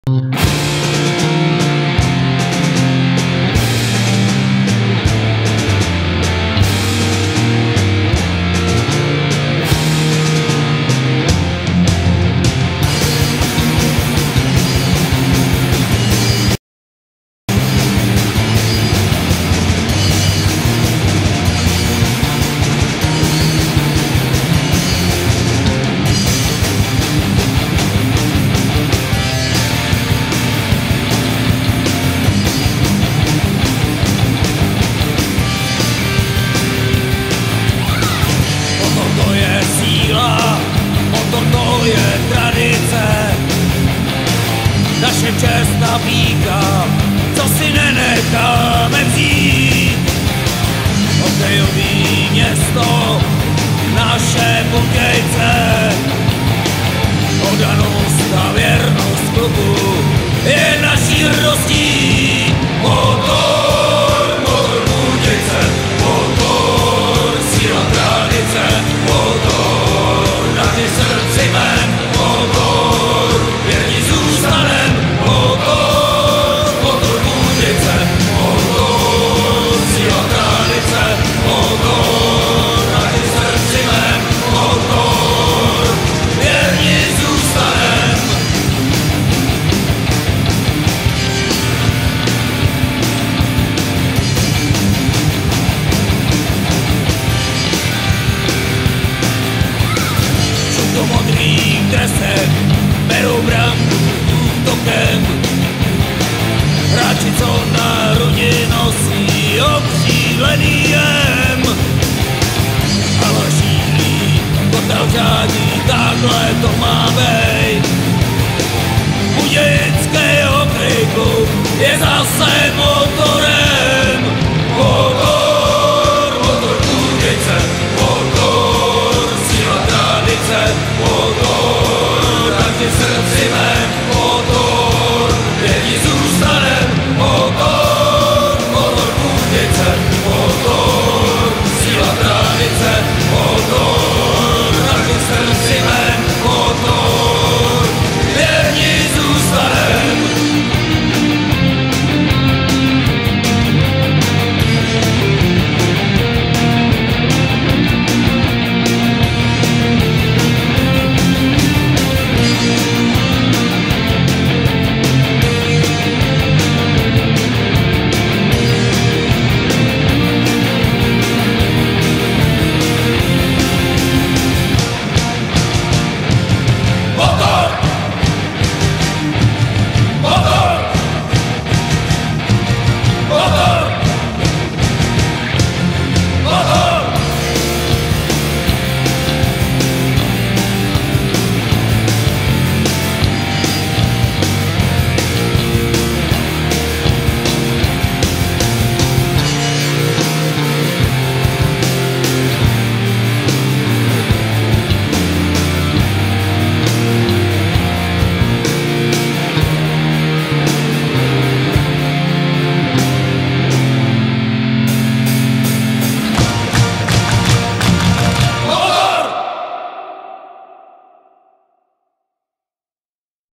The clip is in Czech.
Naše čestná víka, co si nenecháme vzít. Hokejový město, naše Budějce, oddanost a věrnost klubu je naší hrdostí. Motor, motor Budějce, motor, síla tradice, motor, na ty srdci mém, motor, věrní zůstanem. Modrých dresech berou branku útokem. Hráči, co na hrudi nosí okřídlený jem. Ale šíří kotel žádí, takhle to má bejt. Budějický hokej klub je zase